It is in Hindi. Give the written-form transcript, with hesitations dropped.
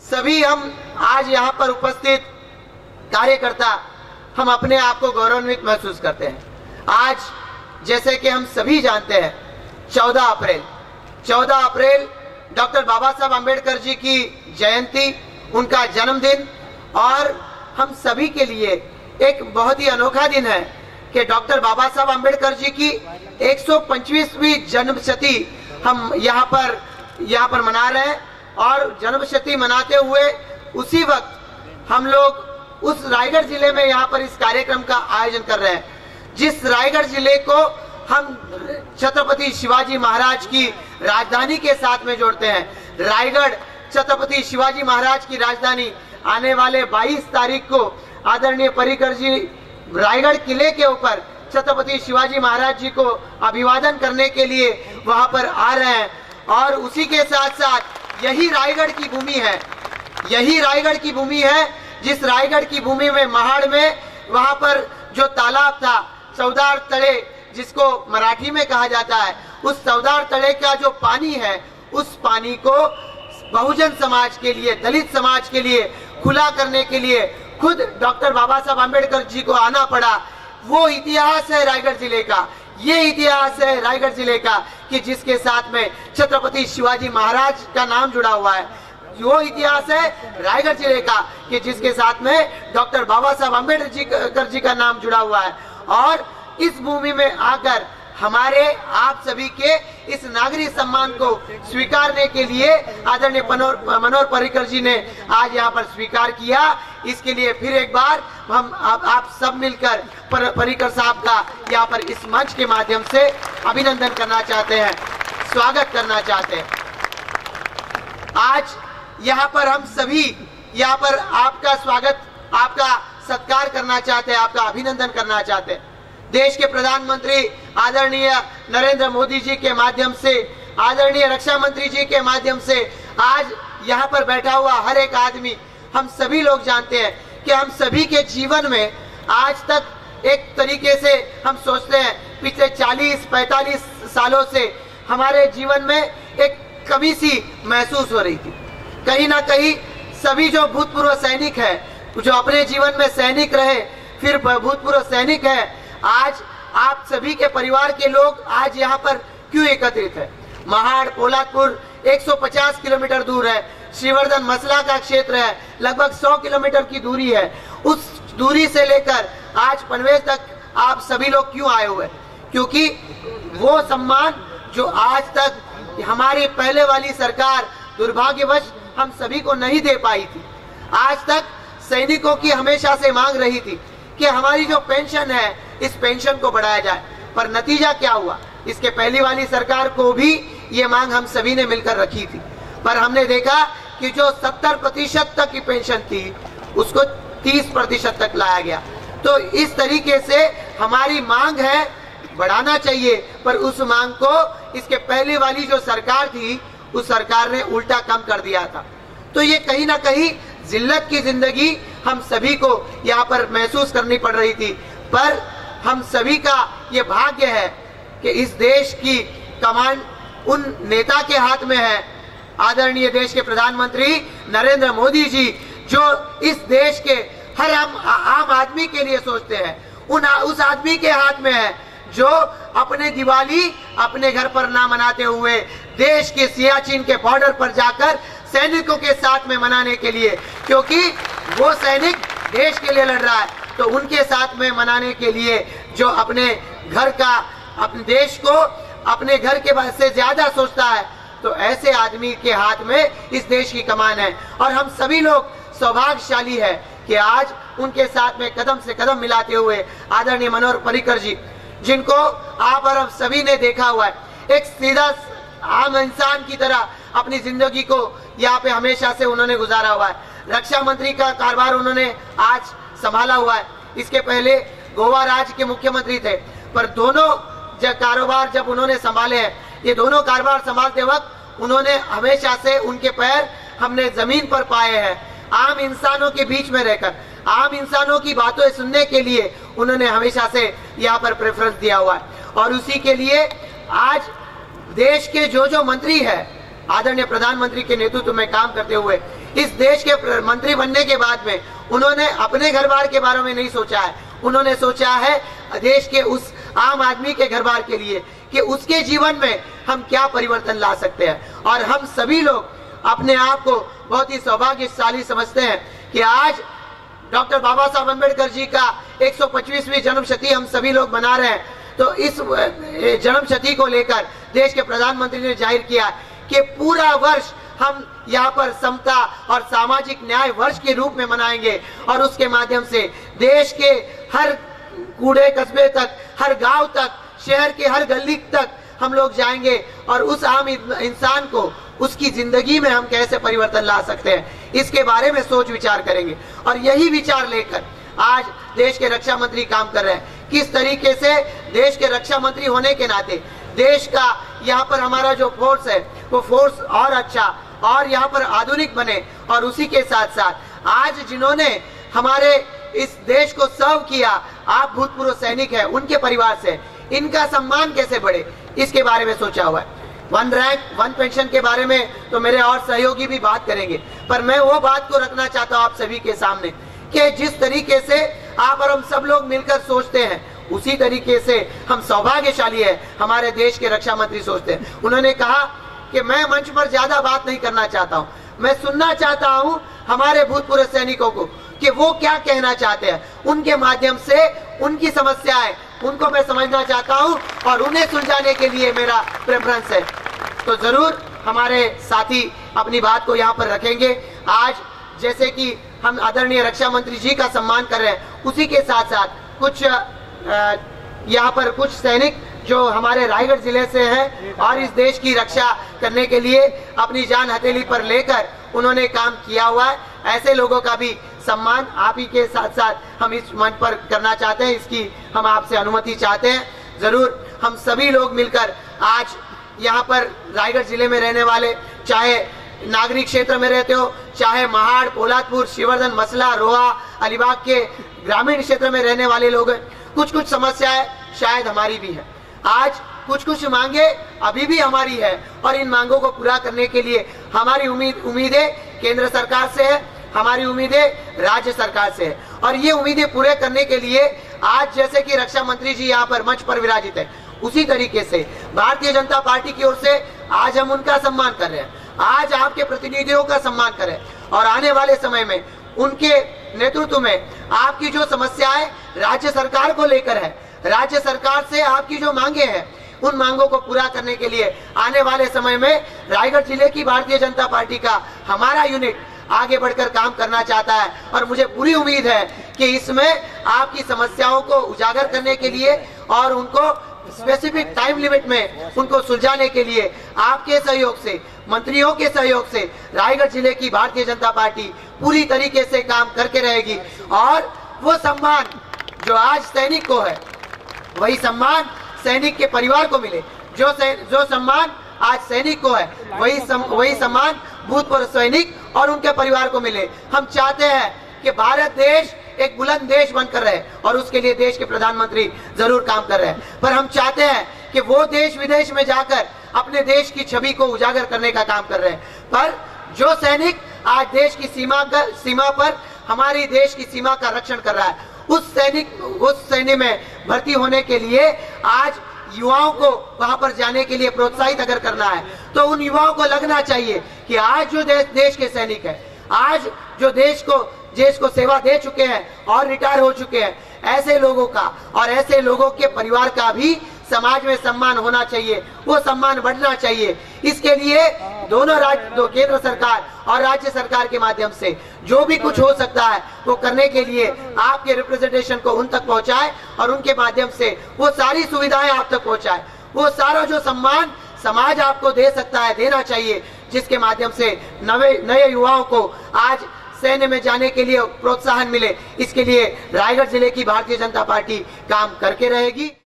सभी हम आज यहाँ पर उपस्थित कार्यकर्ता हम अपने आप को गौरवान्वित महसूस करते हैं। आज जैसे कि हम सभी जानते हैं 14 अप्रैल डॉक्टर बाबा साहब आम्बेडकर जी की जयंती, उनका जन्मदिन, और हम सभी के लिए एक बहुत ही अनोखा दिन है कि डॉक्टर बाबा साहब आम्बेडकर जी की 125वीं जन्मशती हम यहाँ पर मना रहे हैं। और जन्मशती मनाते हुए उसी वक्त हम लोग उस रायगढ़ जिले में यहाँ पर इस कार्यक्रम का आयोजन कर रहे हैं, जिस रायगढ़ जिले को हम छत्रपति शिवाजी महाराज की राजधानी के साथ में जोड़ते हैं। रायगढ़ छत्रपति शिवाजी महाराज की राजधानी आने वाले 22 तारीख को आदरणीय पर्रिकर जी रायगढ़ किले के ऊपर छत्रपति शिवाजी महाराज जी को अभिवादन करने के लिए वहां पर आ रहे हैं। और उसी के साथ साथ यही रायगढ़ की भूमि है, जिस रायगढ़ की भूमि में महाड़ में वहां पर जो तालाब था चौदार तड़े, जिसको मराठी में कहा जाता है, उस चौदार तड़े का जो पानी है, उस पानी को बहुजन समाज के लिए, दलित समाज के लिए खुला करने के लिए खुद डॉक्टर बाबा साहब आम्बेडकर जी को आना पड़ा। वो इतिहास है रायगढ़ जिले का, ये इतिहास है रायगढ़ जिले का कि जिसके साथ में छत्रपति शिवाजी महाराज का नाम जुड़ा हुआ है। वो इतिहास है रायगढ़ जिले का कि जिसके साथ में डॉक्टर बाबा साहब आम्बेडकर जी का नाम जुड़ा हुआ है। और इस भूमि में आकर हमारे आप सभी के इस नागरिक सम्मान को स्वीकारने के लिए आदरणीय मनोहर पर्रिकर जी ने आज यहाँ पर स्वीकार किया। इसके लिए फिर एक बार हम आप सब मिलकर पर्रिकर साहब का यहाँ पर इस मंच के माध्यम से अभिनंदन करना चाहते हैं, स्वागत करना चाहते हैं। आज यहाँ पर हम सभी यहाँ पर आपका स्वागत, आपका सत्कार करना चाहते हैं, आपका अभिनंदन करना चाहते हैं। देश के प्रधानमंत्री आदरणीय नरेंद्र मोदी जी के माध्यम से, आदरणीय रक्षा मंत्री जी के माध्यम से आज यहाँ पर बैठा हुआ हर एक आदमी, हम सभी लोग जानते हैं कि हम सभी के जीवन में आज तक एक तरीके से हम सोचते हैं पिछले 40-45 सालों से हमारे जीवन में एक कमी सी महसूस हो रही थी। कहीं ना कहीं सभी जो भूतपूर्व सैनिक है, जो अपने जीवन में सैनिक रहे फिर भूतपूर्व सैनिक है, आज आप सभी के परिवार के लोग आज यहाँ पर क्यों एकत्रित है? महाड़ पोलादपुर 150 किलोमीटर दूर है, श्रीवर्धन मसला का क्षेत्र है, लगभग 100 किलोमीटर की दूरी है। उस दूरी से लेकर आज पनवेल तक आप सभी लोग क्यों आए हुए? क्योंकि वो सम्मान जो आज तक हमारी पहले वाली सरकार दुर्भाग्यवश हम सभी को नहीं दे पाई थी। आज तक सैनिकों की हमेशा से मांग रही थी कि हमारी जो पेंशन है, इस पेंशन को बढ़ाया जाए, पर नतीजा क्या हुआ? इसके पहली वाली सरकार को भी ये मांग हम सभी ने मिलकर रखी थी, पर हमने देखा कि जो 70% तक की पेंशन थी उसको 30% तक लाया गया। तो इस तरीके से हमारी मांग है बढ़ाना चाहिए, पर उस मांग को इसके पहले वाली जो सरकार थी उस सरकार ने उल्टा कम कर दिया था। तो ये कहीं ना कहीं जिल्लत की जिंदगी हम सभी को यहाँ पर महसूस करनी पड़ रही थी। पर हम सभी का ये भाग्य है कि इस देश की कमान उन नेता के हाथ में है, आदरणीय देश के प्रधानमंत्री नरेंद्र मोदी जी, जो इस देश के हर आम आदमी के लिए सोचते हैं। उस आदमी के हाथ में है जो अपने दिवाली अपने घर पर ना मनाते हुए देश के सियाचिन के बॉर्डर पर जाकर सैनिकों के साथ में मनाने के लिए, क्योंकि वो सैनिक देश के लिए लड़ रहा है, तो उनके साथ में मनाने के लिए जो अपने घर का, अपने देश को अपने घर के बाद से ज्यादा सोचता है, तो ऐसे आदमी के हाथ में इस देश की कमान है। और हम सभी लोग सौभाग्यशाली है कि आज उनके साथ में कदम से कदम मिलाते हुए आदरणीय मनोहर पर्रिकर जी, जिनको आप और हम सभी ने देखा हुआ है, एक सीधा आम इंसान की तरह अपनी जिंदगी को यहाँ पे हमेशा से उन्होंने गुजारा हुआ है। रक्षा मंत्री का कारभार उन्होंने आज संभाला हुआ है। इसके पहले गोवा राज्य के मुख्यमंत्री थे, पर दोनों कारोबार जब उन्होंने संभाले हैं, ये दोनों कारोबार संभालते वक्त उन्होंने हमेशा से उनके पैर हमने जमीन पर पाए हैं। आम इंसानों के बीच में रहकर आम इंसानों की बातें सुनने के लिए उन्होंने हमेशा से यहाँ पर प्रेफरेंस दिया हुआ है। और उसी के लिए आज देश के जो मंत्री है आदरणीय प्रधानमंत्री के नेतृत्व में काम करते हुए इस देश के मंत्री बनने के बाद में उन्होंने अपने घर बार के बारे में नहीं सोचा है, उन्होंने सोचा है देश के उस आम आदमी के घर बार के लिए कि उसके जीवन में हम क्या परिवर्तन ला सकते हैं। और हम सभी लोग अपने आप को बहुत ही सौभाग्यशाली समझते हैं कि आज डॉक्टर बाबा साहब अम्बेडकर जी का 125वीं जन्मशती हम सभी लोग मना रहे हैं। तो इस जन्मशती को लेकर देश के प्रधानमंत्री ने जाहिर किया कि पूरा वर्ष हम यहाँ पर समता और सामाजिक न्याय वर्ष के रूप में मनाएंगे और उसके माध्यम से देश के हर कूड़े कस्बे तक, हर गांव तक, शहर के हर गली तक हम लोग जाएंगे और उस आम इंसान को उसकी जिंदगी में हम कैसे परिवर्तन ला सकते हैं इसके बारे में सोच विचार करेंगे। और यही विचार लेकर आज देश के रक्षा मंत्री काम कर रहे हैं। किस तरीके से देश के रक्षा मंत्री होने के नाते देश का यहाँ पर हमारा जो फोर्स है वो फोर्स और अच्छा और यहाँ पर आधुनिक बने। और उसी के साथ साथ आज जिन्होंने हमारे इस देश को सर्व किया, आप भूतपूर्व सैनिक हैं, उनके परिवार से इनका सम्मान कैसे बढ़े इसके बारे में सोचा हुआ है। वन रैंक वन पेंशन के बारे में तो मेरे और सहयोगी भी बात करेंगे, पर मैं वो बात को रखना चाहता हूँ आप सभी के सामने कि जिस तरीके से आप और हम सब लोग मिलकर सोचते हैं उसी तरीके से हम सौभाग्यशाली है हमारे देश के रक्षा मंत्री सोचते हैं। उन्होंने कहा कि मैं मंच पर ज्यादा बात नहीं करना चाहता हूँ, मैं सुनना चाहता हूँ हमारे भूतपूर्व सैनिकों को कि वो क्या कहना चाहते हैं, उनके माध्यम से उनकी समस्याएं उनको मैं समझना चाहता हूँ और उन्हें सुलझाने के लिए मेरा प्रेफरेंस है। तो जरूर हमारे साथी अपनी बात को यहाँ पर रखेंगे। आज जैसे कि हम आदरणीय रक्षा मंत्री जी का सम्मान कर रहे हैं, उसी के साथ साथ कुछ यहाँ पर कुछ सैनिक जो हमारे रायगढ़ जिले से हैं और इस देश की रक्षा करने के लिए अपनी जान हथेली पर लेकर उन्होंने काम किया हुआ है, ऐसे लोगों का भी सम्मान आप ही के साथ साथ हम इस मंच पर करना चाहते हैं। इसकी हम आपसे अनुमति चाहते हैं। जरूर हम सभी लोग मिलकर आज यहाँ पर रायगढ़ जिले में रहने वाले, चाहे नागरिक क्षेत्र में रहते हो, चाहे महाड़, पोलादपुर, शिवरधन, मसला, रोहा, अलीबाग के ग्रामीण क्षेत्र में रहने वाले लोग हैं, कुछ कुछ समस्याएं शायद हमारी भी है, आज कुछ मांगे अभी भी हमारी है और इन मांगों को पूरा करने के लिए हमारी उम्मीदें केंद्र सरकार से है, हमारी उम्मीदें राज्य सरकार से है। और ये उम्मीदें पूरे करने के लिए आज जैसे कि रक्षा मंत्री जी यहाँ पर मंच पर विराजित है, उसी तरीके से भारतीय जनता पार्टी की ओर से आज हम उनका सम्मान कर रहे हैं, आज आपके प्रतिनिधियों का सम्मान कर रहे हैं और आने वाले समय में उनके नेतृत्व में आपकी जो समस्याएं राज्य सरकार को लेकर है, राज्य सरकार से आपकी जो मांगे हैं, उन मांगों को पूरा करने के लिए आने वाले समय में रायगढ़ जिले की भारतीय जनता पार्टी का हमारा यूनिट आगे बढ़कर काम करना चाहता है। और मुझे पूरी उम्मीद है कि इसमें आपकी समस्याओं को उजागर करने के लिए और उनको स्पेसिफिक टाइम लिमिट में उनको सुलझाने के लिए आपके सहयोग से, मंत्रियों के सहयोग से रायगढ़ जिले की भारतीय जनता पार्टी पूरी तरीके से काम करके रहेगी। और वो सम्मान जो आज सैनिक को है वही सम्मान सैनिक के परिवार को मिले, जो सम्मान आज सैनिक को है वही सम्मान भूतपूर्व सैनिक और उनके परिवार को मिले। हम चाहते हैं कि भारत देश एक बुलंद देश बनकर रहे और उसके लिए देश के प्रधानमंत्री जरूर काम कर रहे हैं, पर हम चाहते हैं कि वो देश विदेश में जाकर अपने देश की छवि को उजागर करने का काम कर रहे हैं। पर जो सैनिक आज देश की सीमा पर हमारी देश की सीमा का रक्षण कर रहा है, उस सैन्य में भर्ती होने के लिए आज युवाओं को वहां पर जाने के लिए प्रोत्साहित अगर करना है तो उन युवाओं को लगना चाहिए कि आज जो देश के सैनिक है, आज जो देश को सेवा दे चुके हैं और रिटायर हो चुके हैं, ऐसे लोगों का और ऐसे लोगों के परिवार का भी समाज में सम्मान होना चाहिए, वो सम्मान बढ़ना चाहिए। इसके लिए दोनों केंद्र सरकार और राज्य सरकार के माध्यम से जो भी कुछ हो सकता है वो करने के लिए आपके रिप्रेजेंटेशन को उन तक पहुंचाए और उनके माध्यम से वो सारी सुविधाएं आप तक पहुंचाए, वो सारा जो सम्मान समाज आपको दे सकता है देना चाहिए, जिसके माध्यम से नए युवाओं को आज सैन्य में जाने के लिए प्रोत्साहन मिले। इसके लिए रायगढ़ जिले की भारतीय जनता पार्टी काम करके रहेगी।